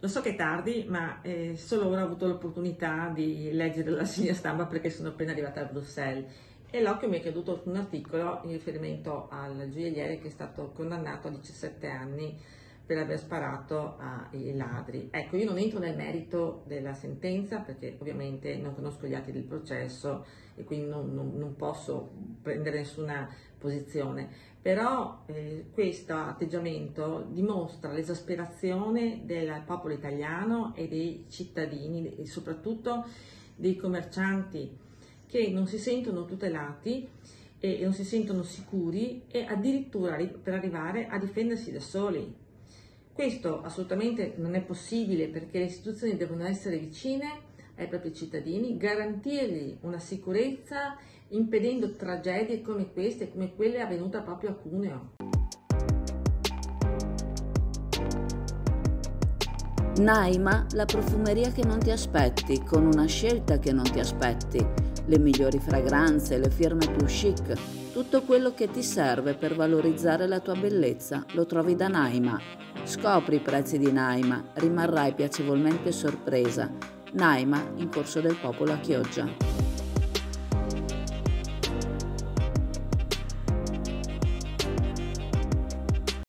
Lo so che è tardi, ma solo ora ho avuto l'opportunità di leggere la rassegna stampa perché sono appena arrivata a Bruxelles e l'occhio mi è caduto su un articolo in riferimento al gioielliere che è stato condannato a 17 anni per aver sparato ai ladri. Ecco, io non entro nel merito della sentenza perché ovviamente non conosco gli atti del processo e quindi non posso prendere nessuna posizione, però questo atteggiamento dimostra l'esasperazione del popolo italiano e dei cittadini e soprattutto dei commercianti che non si sentono tutelati e non si sentono sicuri e addirittura per arrivare a difendersi da soli. Questo assolutamente non è possibile perché le istituzioni devono essere vicine ai propri cittadini, garantirgli una sicurezza impedendo tragedie come queste, come quelle avvenute proprio a Cuneo. Naima, la profumeria che non ti aspetti, con una scelta che non ti aspetti, le migliori fragranze, le firme più chic, tutto quello che ti serve per valorizzare la tua bellezza lo trovi da Naima. Scopri i prezzi di Naima, rimarrai piacevolmente sorpresa. Naima in Corso del Popolo a Chioggia.